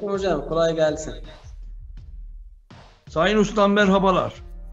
Selamünaleyküm hocam, kolay gelsin. Sayın Ustam merhabalar.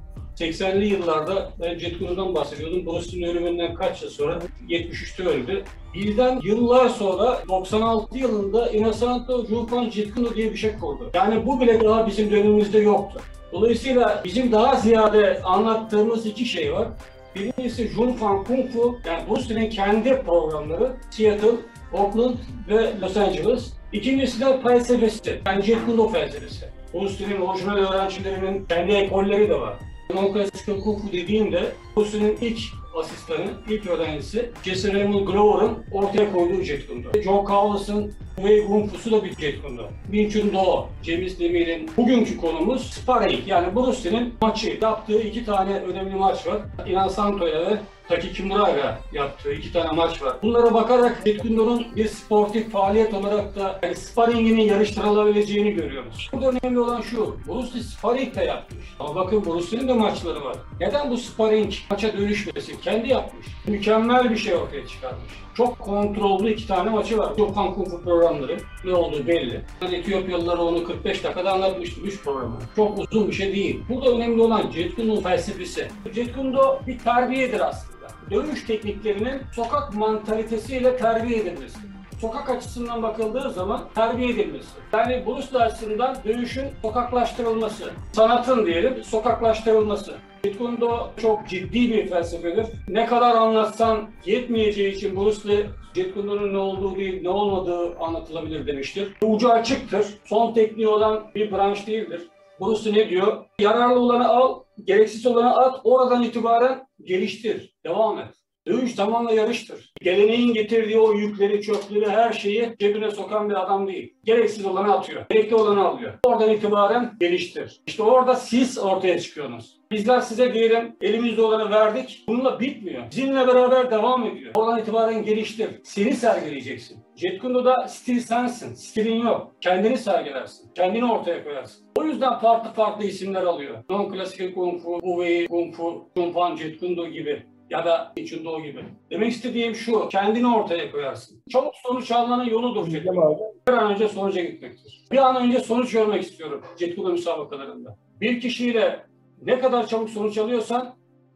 80'li yıllarda ben Jet Li'den bahsediyordum. Bruce Lee'nin ölümünden kaç yıl sonra? 73'te öldü. Birden yıllar sonra 96 yılında Inosanto Junpei Jeet Kune Do diye bir şey kurdu. Yani bu bile daha bizim dönemimizde yoktu. Dolayısıyla bizim daha ziyade anlattığımız iki şey var. Birincisi Junpei Kung Fu, yani Bruce Lee'nin kendi programları Seattle, Oakland ve Los Angeles. İkincisi de felsefesi, yani Jeet Kune Do felsefesi. Bruce Lee'nin orijinal öğrencilerinin kendi ekolleri de var. Non-Classical Kung Fu dediğimde Bruce Lee'nin ilk asistanı, ilk öğrencisi Jesse Raymond Glover'ın ortaya koyduğu Jeet Kune Do. Joe Cowles'ın Wei Kung Fu'su da bir Jeet Kune Do. Wing Chun Do, James Demir'in bugünkü konumuz sparring, yani Bruce Lee'nin maçı. Yaptığı iki tane önemli maç var. Inan Santo'ya ve Taki Kimura'yla yaptığı iki tane maç var. Bunlara bakarak Jeet Kune Do'nun bir sportif faaliyet olarak da yani sparringinin yarıştırılabileceğini görüyoruz. Burada önemli olan şu, Bruce Lee sparring de yapmış. Ama bakın Bruce Lee'nin de maçları var. Neden bu sparring maça dönüşmesin? Kendi yapmış. Mükemmel bir şey ortaya çıkarmış. Çok kontrollü iki tane maçı var. Japan Kung Fu programları ne olduğu belli. Yani Etiyopyalılara onu 45 dakikada anlatmıştı 3 programı. Çok uzun bir şey değil. Burada önemli olan Jeet Kune Do felsefesi. Jeet Kune Do bir terbiyedir aslında. Dövüş tekniklerinin sokak mantalitesiyle terbiye edilmesi. Sokak açısından bakıldığı zaman terbiye edilmesi. Yani Bruce Lee açısından dövüşün sokaklaştırılması, sanatın diyelim sokaklaştırılması. Jeet Kune Do çok ciddi bir felsefedir. Ne kadar anlatsan yetmeyeceği için Bruce Lee, Jeet Kune Do'nun ne olduğu değil, ne olmadığı anlatılabilir demiştir. Ucu açıktır. Son tekniği olan bir branş değildir. Bruce Lee ne diyor? Yararlı olanı al, gereksiz olanı at, oradan itibaren geliştir, devam et. Dövüş zamanla yarıştır. Geleneğin getirdiği o yükleri, çöpleri, her şeyi cebine sokan bir adam değil. Gereksiz olanı atıyor, gerekli olanı alıyor. Oradan itibaren geliştir. İşte orada siz ortaya çıkıyorsunuz. Bizler size diyelim elimizde olanı verdik. Bununla bitmiyor. Sizinle beraber devam ediyor. Oradan itibaren geliştir. Seni sergileyeceksin. Jeet Kune Do'da stil sensin. Stilin yok. Kendini sergilersin. Kendini ortaya koyarsın. O yüzden farklı isimler alıyor. Non-Classical Kung Fu, Wei Kung Fu, Junpei Jeet Kune Do gibi. Ya da Wing Chun Do gibi. Demek istediğim şu, kendini ortaya koyarsın. Çabuk sonuç almanın yoludur Jeet Kune Do. Bir an önce sonuca gitmektir. Bir an önce sonuç görmek istiyorum Jeet Kune Do müsabakalarında. Bir kişiyle ne kadar çabuk sonuç alıyorsan,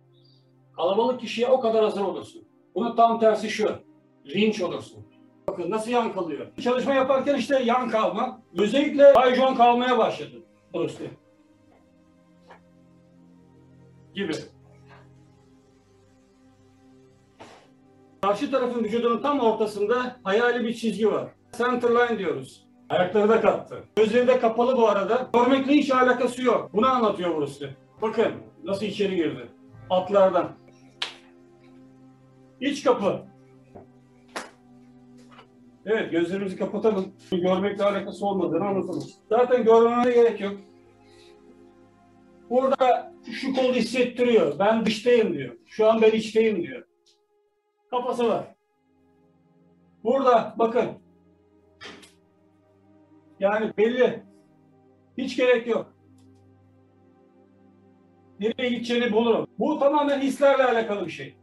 kalabalık kişiye o kadar hazır olursun. Bunun tam tersi şu, linç olursun. Bakın nasıl yan kalıyor. Çalışma yaparken işte yan kalma. Özellikle Baijon kalmaya başladı. Bruce Lee. Gibi. Karşı tarafın vücudunun tam ortasında hayali bir çizgi var. Center line diyoruz. Ayakları da kattı. Gözleri de kapalı bu arada. Görmekle hiç alakası yok. Bunu anlatıyor Bruce Lee. Bakın nasıl içeri girdi. Atlardan. İç kapı. Evet, gözlerimizi kapatalım. Görmekle alakası olmadığını anlatalım. Zaten görmeme gerek yok. Burada şu kolu hissettiriyor. Ben dıştayım diyor. Şu an ben içteyim diyor. Kafası var. Burada bakın. Yani belli. Hiç gerek yok. Nereye gideceğini bulurum. Bu tamamen hislerle alakalı bir şey.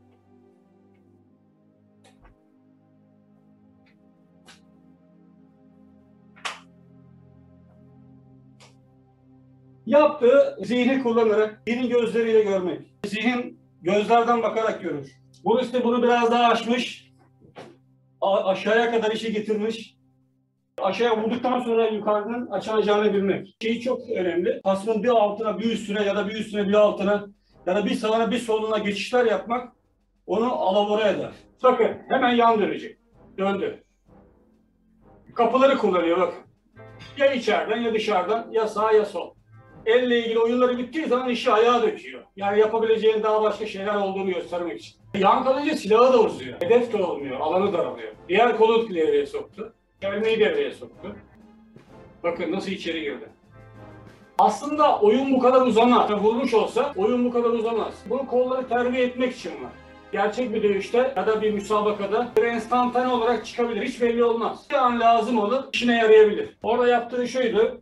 Yaptığı zihni kullanarak, zihnin gözleriyle görmek. Zihin gözlerden bakarak görür. Bruce Lee bunu biraz daha aşmış. Aşağıya kadar işi getirmiş. Aşağıya vurduktan sonra yukarıdan açılacağını bilmek. Şey çok önemli. Aslında bir altına bir üstüne ya da bir üstüne bir altına ya da bir sağına bir soluna geçişler yapmak onu alavora eder. Bakın hemen yan dönecek. Döndü. Kapıları kullanıyor bakın. Ya içeriden ya dışarıdan ya sağ ya sol. Elle ilgili oyunları bittiği zaman işi ayağa döküyor. Yani yapabileceğin daha başka şeyler olduğunu göstermek için. Yan kalınca silahı da uzuyor. Hedef de olmuyor, alanı daralıyor. Diğer kolu devreye soktu. Kelmeyi devreye soktu. Bakın nasıl içeri girdi. Aslında oyun bu kadar uzamaz. Vurmuş olsa oyun bu kadar uzamaz. Bunu kolları terbiye etmek için var. Gerçek bir dövüşte ya da bir müsabakada bir enstantane olarak çıkabilir. Hiç belli olmaz. Bir an lazım olur, işine yarayabilir. Orada yaptığı şuydu.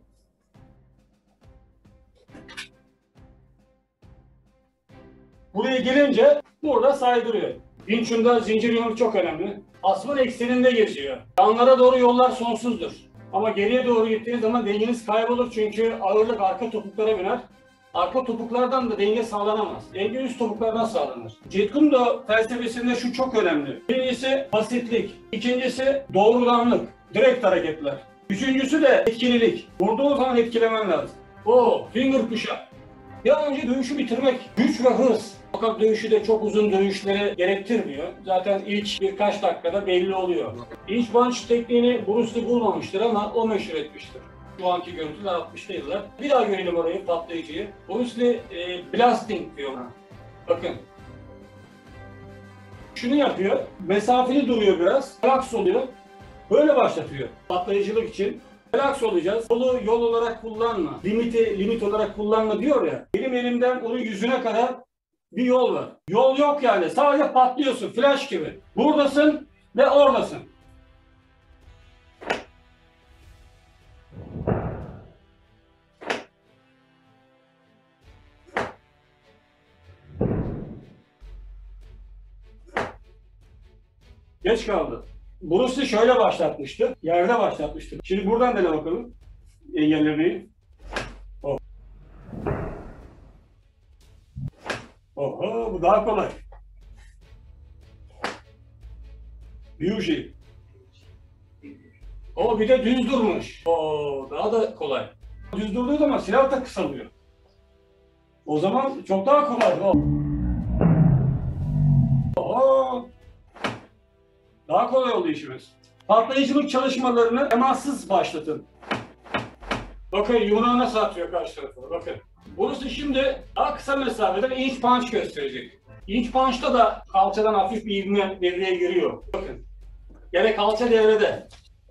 Buraya gelince burada saydırıyor. Wing Chun'da zincir yumruk çok önemli. Asmın ekseninde geziyor. Yanlara doğru yollar sonsuzdur. Ama geriye doğru gittiğiniz zaman dengeniz kaybolur çünkü ağırlık arka topuklara biner. Arka topuklardan da denge sağlanamaz. Denge üst topuklardan sağlanır. Jeet Kune Do felsefesinde şu çok önemli. Birincisi basitlik. İkincisi doğrudanlık. Direkt hareketler. Üçüncüsü de etkililik. Vurduğu zaman etkilemen lazım. Finger push-up. Bir an önce dövüşü bitirmek. Güç ve hız. Fakat dövüşü de çok uzun dövüşleri gerektirmiyor. Zaten ilk birkaç dakikada belli oluyor. Inch punch tekniğini Bruce Lee bulmamıştır ama o meşhur etmiştir. Şu anki görüntüler 60'lı yıllar. Bir daha görelim orayı, patlayıcıyı. Bruce Lee blasting diyor ona. Bakın. Şunu yapıyor. Mesafeli duruyor biraz. Relax oluyor. Böyle başlatıyor. Patlayıcılık için. Relax olacağız. Yol olarak kullanma. Limit olarak kullanma diyor ya. Benim elimden onun yüzüne kadar bir yol var. Yol yok yani. Sadece patlıyorsun. Flash gibi. Buradasın ve oradasın. Geç kaldı. Bruce Lee şöyle başlatmıştı. Yerde başlatmıştı. Şimdi buradan dene bakalım. Engellemeyi. Oho, bu daha kolay. Ryuji. Bir de düz durmuş. Daha da kolay. Düz durduğu zaman silah da kısalıyor. O zaman çok daha kolay. Daha kolay oldu işimiz. Patlayıcılık çalışmalarını temassız başlatın. Bakın yumruğu nasıl atıyor karşı tarafa. Bakın. Burası şimdi daha kısa mesafeden inch punch gösterecek. Inch punch'ta da kalçadan hafif bir ivme devreye giriyor. Bakın. Gene kalça devrede.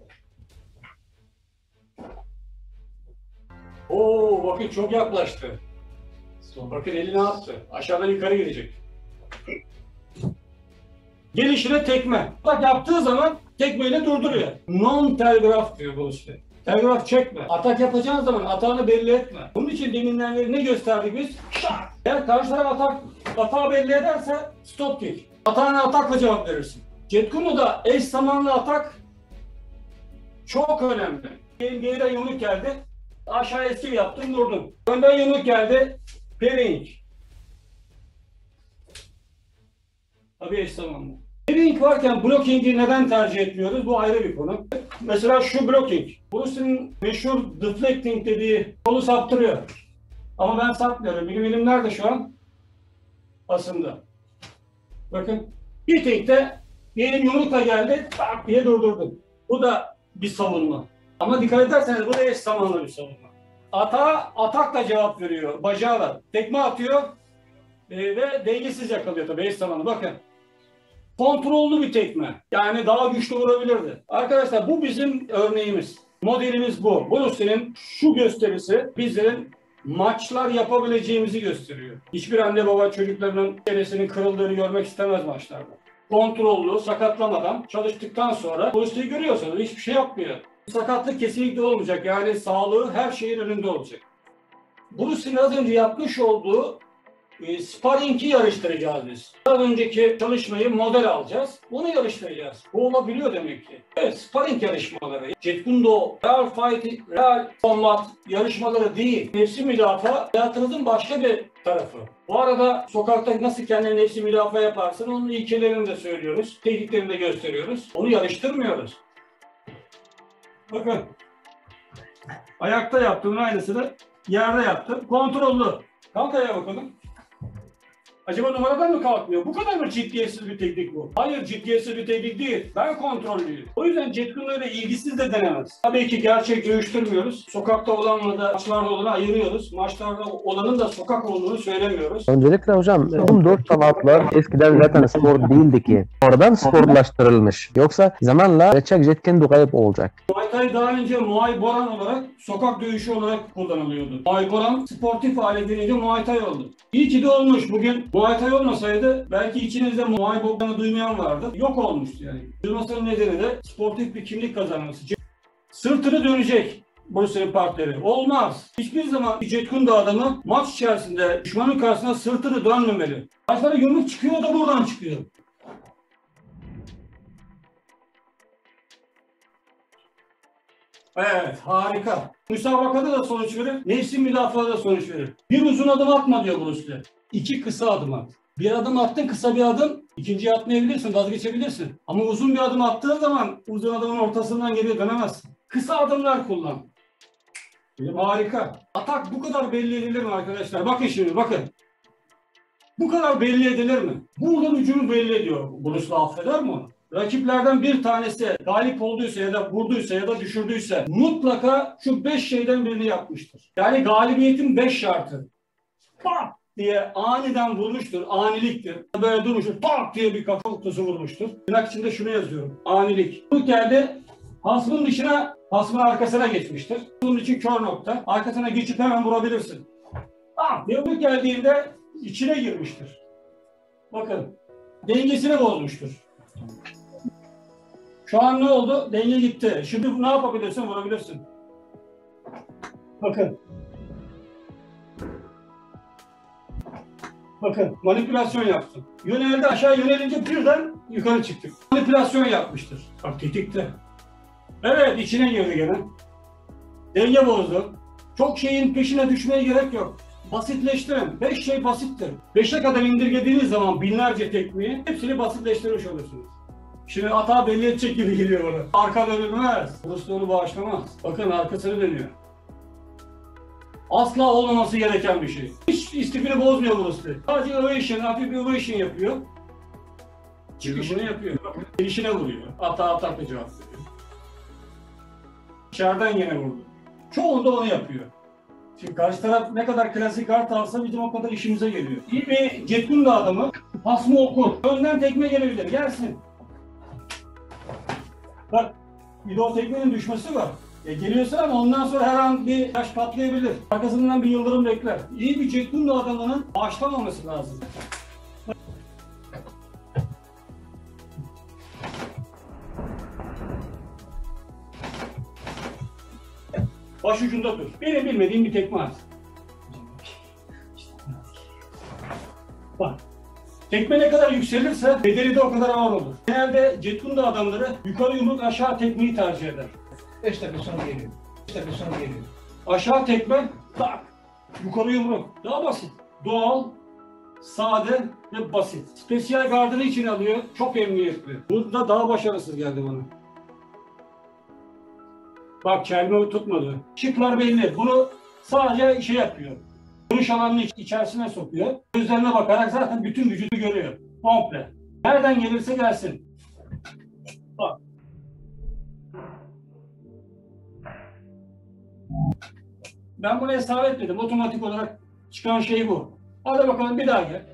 Bakın çok yaklaştı. Bakın elini attı. Aşağıdan yukarı gidecek. Gelişine tekme. Bak yaptığı zaman tekmeyle durduruyor. Non-telgraf diyor bu işte. Telgraf çekme. Atak yapacağın zaman atağını belli etme. Bunun için deminden beri ne gösterdik biz? Eğer karşı taraf atağı belli ederse stop kick. Atağına atakla cevap verirsin. Jeet Kune Do'da eş zamanlı atak çok önemli. Geriden yumruk geldi. Aşağı eski yaptın durdun. Önden yumruk geldi. Parrying. Tabii eş zamanlı. Parrying varken blocking'i neden tercih etmiyoruz? Bu ayrı bir konu. Mesela şu blocking. Bruce'nin meşhur deflecting dediği kolu saptırıyor. Ama ben sapmıyorum. Benim elim nerede şu an? Basında. Bakın. Bir tekte elim yumrukla geldi. Tak diye durdurdum. Bu da bir savunma. Ama dikkat ederseniz bu da eş zamanlı bir savunma. Atakla cevap veriyor. Bacağıyla. Tekme atıyor. Ve dengesiz yakalıyor tabii eş zamanlı. Bakın. Kontrollü bir tekme. Yani daha güçlü vurabilirdi. Arkadaşlar bu bizim örneğimiz. Modelimiz bu. Bruce'nin şu gösterisi bizlerin maçlar yapabileceğimizi gösteriyor. Hiçbir anne baba çocuklarının çenesinin kırıldığını görmek istemez maçlarda. Kontrollü, sakatlamadan çalıştıktan sonra Bruce'yi görüyorsanız hiçbir şey yapmıyor. Sakatlık kesinlikle olmayacak. Yani sağlığı her şeyin önünde olacak. Bruce'nin az önce yapmış olduğu sparring'i yarıştıracağız biz. Az önceki çalışmayı model alacağız. Bunu yarıştıracağız. Bu olabiliyor demek ki. Evet, sparring yarışmaları. Jeet Kune Do, real fight, real combat yarışmaları değil. Nefsi müdafaa hayatınızın başka bir tarafı. Bu arada sokakta nasıl kendine nefsi müdafaa yaparsın onun ilkelerini de söylüyoruz. Tekniklerini de gösteriyoruz. Onu yarıştırmıyoruz. Bakın. Ayakta yaptığımın aynısını yerde yaptım. Kontrollü. Kalk ayağa bakalım. Acaba numaradan mı kalkmıyor? Bu kadar mı ciddiyetsiz bir teknik bu? Hayır, ciddiyetsiz bir teknik değil. Ben kontrollüyüm. O yüzden Jeet Kune Do'yla ilgisiz de denemez. Tabii ki gerçek dövüştürmüyoruz. Sokakta olanla da maçlarda olanı ayırıyoruz. Maçlarda olanın da sokak olduğunu söylemiyoruz. Öncelikle hocam, tüm 4 sanatlar eskiden zaten spor değildi ki. Oradan sporlaştırılmış. Yoksa zamanla gerçek Jeet Kune Do kayıp olacak. Muay Thai daha önce Muay Boran olarak sokak dövüşü olarak kullanılıyordu. Muay Boran sportif hale gelince Muay Thai oldu. İyi ki de olmuş. Bugün Muay Thai olmasaydı belki içinizde Muay Boran'ı duymayan vardı. Yok olmuştu yani. Duymasının nedeni de sportif bir kimlik kazanması. Sırtını dönecek Bruce'nin partneri. Olmaz. Hiçbir zaman bir Jeet Kune Do adamı maç içerisinde düşmanın karşısına sırtını dönmemeli. Başlara yumruk çıkıyor, o da buradan çıkıyor. Evet, harika. Müsabakada da sonuç verir, nefsi müdafada da sonuç verir. Bir uzun adım atma diyor Bruce Lee. 2 kısa adım at. Bir adım attın, kısa bir adım, ikinciyi atmayabilirsin, vazgeçebilirsin. Ama uzun bir adım attığın zaman uzun adımın ortasından geriye dönemezsin. Kısa adımlar kullan. Harika. Atak bu kadar belli edilir mi arkadaşlar? Bakın şimdi, bakın. Bu kadar belli edilir mi? Buradan ucunu belli ediyor. Bruce Lee affeder mi onu? Rakiplerden bir tanesi galip olduysa ya da vurduysa ya da düşürdüyse mutlaka şu 5 şeyden birini yapmıştır. Yani galibiyetin 5 şartı. Pak diye aniden vurmuştur. Aniliktir. Böyle durmuştur. Pak diye bir kafa noktası vurmuştur. Tırnak içinde şunu yazıyorum. Anilik. Bu geldi. Hasmın dışına, hasmın arkasına geçmiştir. Bunun için kör nokta. Arkasına geçip hemen vurabilirsin. Pak diye bu geldiğinde içine girmiştir. Bakın. Dengesini bozmuştur. Şu an ne oldu? Denge gitti. Şimdi ne yapabilirsin? Vurabilirsin. Bakın. Bakın. Manipülasyon yaptım. Yöneldi aşağı yönelince birden yukarı çıktık. Manipülasyon yapmıştır. Bak tetikte. Evet içine girdi gene. Denge bozdu. Çok şeyin peşine düşmeye gerek yok. Basitleştirin. 5 şey basittir. 5'e kadar indirgediğiniz zaman binlerce tekniği hepsini basitleştirmiş olursunuz. Şimdi hata belli edecek gibi geliyor bana. Arka dönülmez. Burası onu bağışlamaz. Bakın arkasını dönüyor. Asla olmaması gereken bir şey. Hiç istifini bozmuyor burası. Sadece ovation, hafif bir ovation yapıyor. Çıkışını yapıyor. Bakın gelişine vuruyor. Atakla cevap veriyor. İçeriden yine vurdu. Çoğunda onu yapıyor. Şimdi karşı taraf ne kadar klasik art alsa bizim o kadar işimize geliyor. İyi bir Jeet Kune Do adamı hasmı okur. Önden tekme gelebilir. Gelsin. Bak bir de o tekmenin düşmesi var. Geliyorsun ama ondan sonra her an bir taş patlayabilir. Arkasından bir yıldırım bekler. İyi bir Jeet Kune Do adamının başlamaması lazım. Baş ucunda dur. Benim bilmediğim bir tekme at. Bak. Tekme ne kadar yükselirse bedeli de o kadar ağır olur. Genelde Jeet Kune Do adamları yukarı yumruk aşağı tekmeyi tercih eder. 5 dakika sonra geliyor. 5 dakika sonra geliyor. Aşağı tekme, tak. Yukarı yumruk. Daha basit. Doğal, sade ve basit. Spesiyel gardını içine alıyor. Çok emniyetli. Burada daha başarısız geldi bana. Bak kelime tutmadı. Şıklar belli. Bunu sadece şey yapıyor. Görüş alanının içerisine sokuyor. Gözlerine bakarak zaten bütün vücudu görüyor. Komple. Nereden gelirse gelsin. Bak. Ben bunu hesap etmedim. Otomatik olarak çıkan şey bu. Hadi bakalım bir daha gel.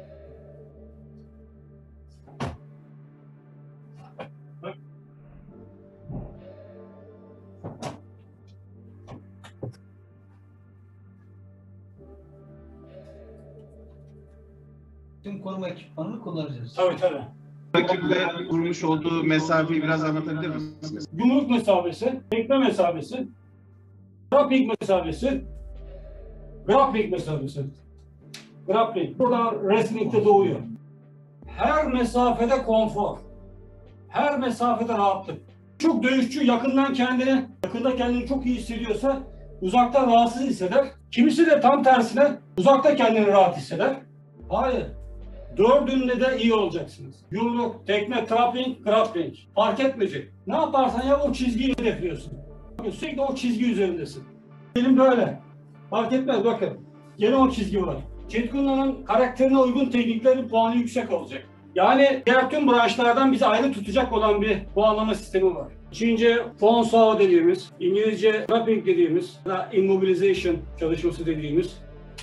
Tüm koruma ekipmanını kullanacağız. Tabii tabii. Rakiple kurmuş olduğu mesafeyi biraz anlatabilir misiniz? Yumruk mesafesi, tekme mesafesi, grappling mesafesi, grappling mesafesi. Grappling. Burada wrestling'de doğuyor. Her mesafede konfor. Her mesafede rahatlık. Çok dövüşçü yakında kendini çok iyi hissediyorsa uzakta rahatsız hisseder. Kimisi de tam tersine uzakta kendini rahat hisseder. Hayır. Dördünde de iyi olacaksınız. Yumruk, tekme, grappling. Fark etmeyecek. Ne yaparsan yap o çizgiyi hedefliyorsun. Bakın sürekli o çizgi üzerindesin. Benim böyle. Fark etmez bakın. Gene o çizgi var. Jeet Kune Do'nun karakterine uygun tekniklerin puanı yüksek olacak. Yani diğer tüm branşlardan bizi ayrı tutacak olan bir puanlama sistemi var. Çince Fong Sao dediğimiz, İngilizce grappling dediğimiz, immobilization çalışması dediğimiz.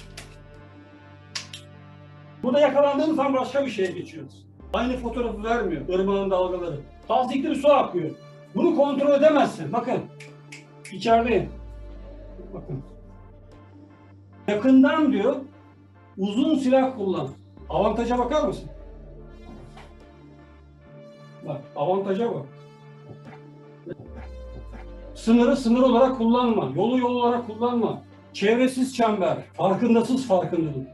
Burada yakalandığımız an başka bir şeye geçiyoruz. Aynı fotoğrafı vermiyor, ırmağın dalgaları. Tasdikli bir su akıyor. Bunu kontrol edemezsin. Bakın, içerideyim. Bakın. Yakından diyor, uzun silah kullan. Avantaja bakar mısın? Bak, avantaja bak. Sınırı sınır olarak kullanma, yolu yol olarak kullanma. Çevresiz çember, farkındasız farkındalık.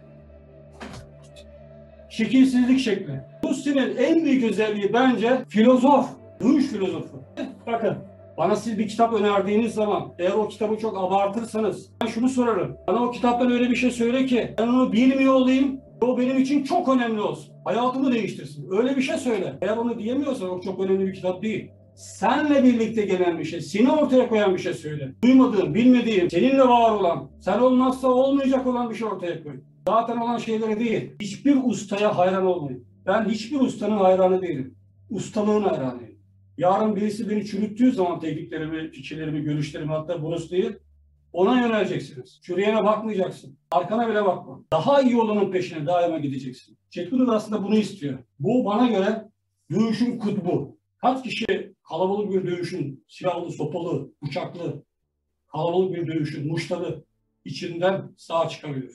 Şekilsizlik şekli. Bruce Lee'nin en büyük özelliği bence filozof, dövüş filozofu. Bakın, Bana siz bir kitap önerdiğiniz zaman eğer o kitabı çok abartırsanız ben şunu sorarım. Bana o kitaptan öyle bir şey söyle ki ben onu bilmiyor olayım. O benim için çok önemli olsun. Hayatımı değiştirsin. Öyle bir şey söyle. Eğer onu diyemiyorsan o çok önemli bir kitap değil. Senle birlikte gelen bir şey, seni ortaya koyan bir şey söyle. Duymadığın, bilmediğin, seninle var olan, sen olmazsa olmayacak olan bir şey ortaya koy. Zaten olan şeyleri değil. Hiçbir ustaya hayran olmayın. Ben hiçbir ustanın hayranı değilim. Ustalığın hayranıyım. Yarın birisi beni çürüttüğü zaman tekniklerimi, fikirlerimi, görüşlerimi hatta burası değil, ona yöneleceksiniz. Çürüyene bakmayacaksın. Arkana bile bakma. Daha iyi olanın peşine daima gideceksin. Çetin da aslında bunu istiyor. Bu bana göre dövüşün kutbu. Kaç kişi kalabalık bir dövüşün, silahlı, sopalı, bıçaklı, kalabalık bir dövüşün, muştalı içinden sağ çıkabilir.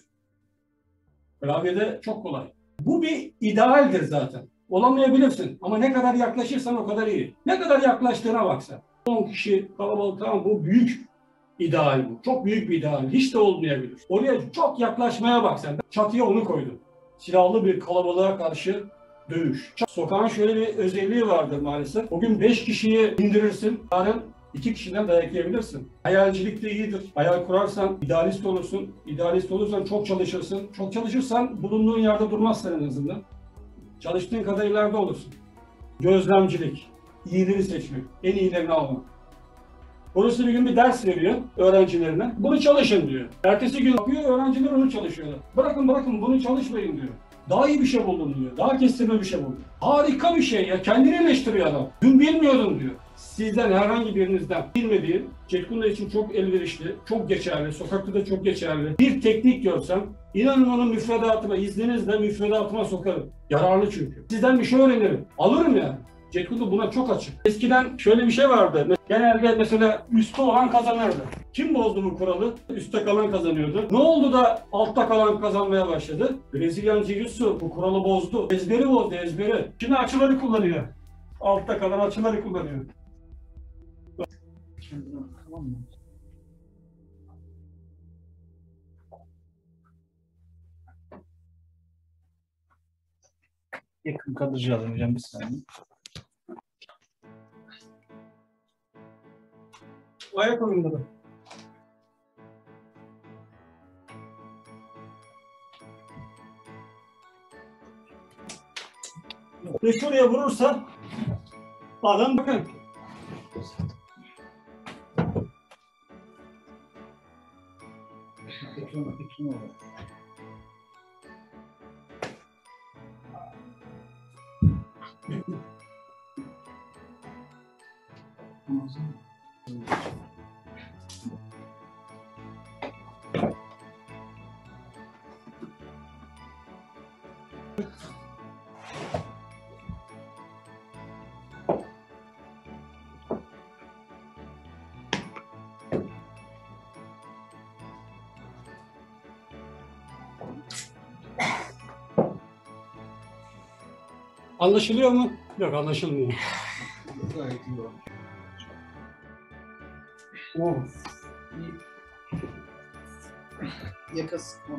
Klavyede çok kolay. Bu bir idealdir zaten. Olamayabilirsin ama ne kadar yaklaşırsan o kadar iyi. Ne kadar yaklaştığına baksa. 10 kişi kalabalık, tamam, bu büyük ideal bu. Çok büyük bir ideal. Hiç de olmayabilir. Oraya çok yaklaşmaya bak sen. Çatıya onu koydum. Silahlı bir kalabalığa karşı dövüş. Sokağın şöyle bir özelliği vardır maalesef. Bugün 5 kişiyi indirirsin. Yarın 2 kişiden dayak yiyebilirsin. Hayalcilik de iyidir. Hayal kurarsan idealist olursun. İdealist olursan çok çalışırsın. Çok çalışırsan bulunduğun yerde durmazsın en azından. Çalıştığın kadar ileride olursun. Gözlemcilik, iyileri seçmek, en iyilerini almak. Orası bir gün bir ders veriyor öğrencilerine. Bunu çalışın diyor. Ertesi gün yapıyor, öğrenciler onu çalışıyorlar. Bırakın bunu çalışmayın diyor. Daha iyi bir şey buldum diyor. Daha kestirme bir şey buldum. Harika bir şey ya. Kendini eleştiriyor adam. Dün bilmiyordum diyor. Sizden herhangi birinizden bilmediğim, Çetkunda için çok elverişli, çok geçerli, sokakta da çok geçerli bir teknik görsem, inanın onun müfredatıma, izninizle müfredatıma sokarım. Yararlı çünkü. Sizden bir şey öğrenirim. Alırım yani. Çetkunda buna çok açık. Eskiden şöyle bir şey vardı. Genelde mesela üstte olan kazanırdı. Kim bozdu bu kuralı? Üstte kalan kazanıyordu. Ne oldu da altta kalan kazanmaya başladı? Brezilyan Jiu-Jitsu bu kuralı bozdu. Ezberi bozdu, ezberi. Şimdi açıları kullanıyor. Altta kalan açıları kullanıyor. Tamam mı? Yakın kadrajı alayım hocam bir saniye. Ayak oyunları. Ve şuraya vurursa adam bakın. Anlaşılıyor mu? Yok, anlaşılmıyor. Gayet iyi olmuş. Yaka sıkma.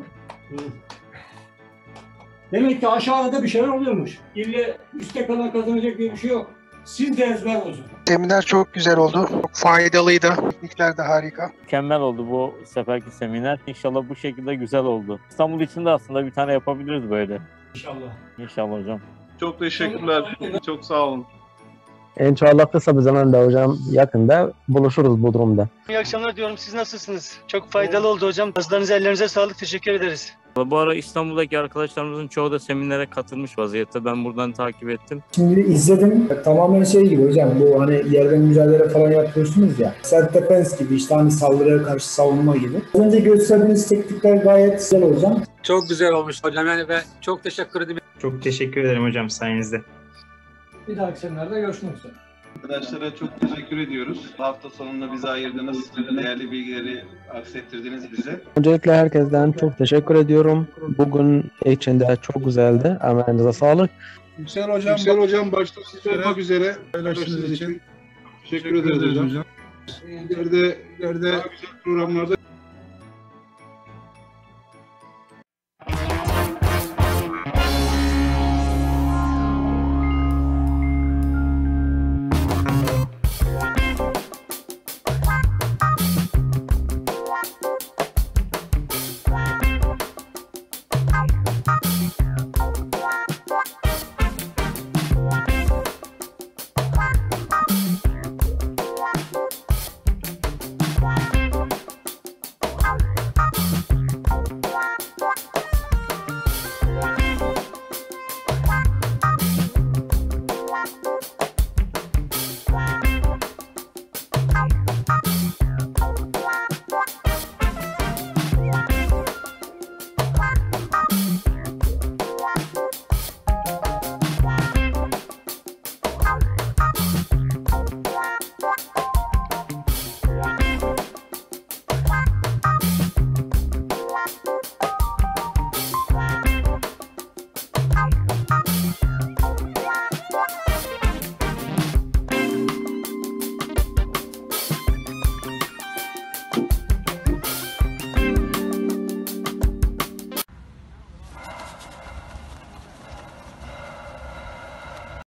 Demek ki aşağıda bir şeyler oluyormuş. İlle üstte kalan kazanacak diye bir şey yok. Siz de ezber bozun. Seminer çok güzel oldu. Çok faydalıydı. Teknikler de harika. Mükemmel oldu bu seferki seminer. İnşallah bu şekilde güzel oldu. İstanbul için de aslında bir tane yapabiliriz böyle. İnşallah. İnşallah hocam. Çok teşekkürler. Çok sağ olun. İnşallah kısa bir zamanda hocam yakında buluşuruz bu durumda. İyi akşamlar diyorum. Siz nasılsınız? Çok faydalı oldu hocam. Bazılarınız ellerinize sağlık. Teşekkür ederiz. Bu ara İstanbul'daki arkadaşlarımızın çoğu da seminere katılmış vaziyette. Ben buradan takip ettim. Şimdi izledim. Tamamen şey gibi hocam, bu hani yerden mücadele falan yapıyorsunuz ya. Self defense gibi, işte hani saldırıya karşı savunma gibi. Az önce gösterdiğiniz teknikler gayet güzel hocam. Çok güzel olmuş hocam yani ve çok teşekkür ederim. Çok teşekkür ederim hocam sayenizde. Bir dahaki seminerde görüşmek üzere. Arkadaşlara çok teşekkür ediyoruz. Hafta sonunda bize ayırdığınız değerli bilgileri aksettirdiniz bize. Öncelikle herkesten çok teşekkür ediyorum. Bugün içinde çok güzeldi. Emeğinize sağlık. Yüksel hocam başta siz olmak üzere paylaştığınız için teşekkür ederiz hocam. İleride daha güzel programlarda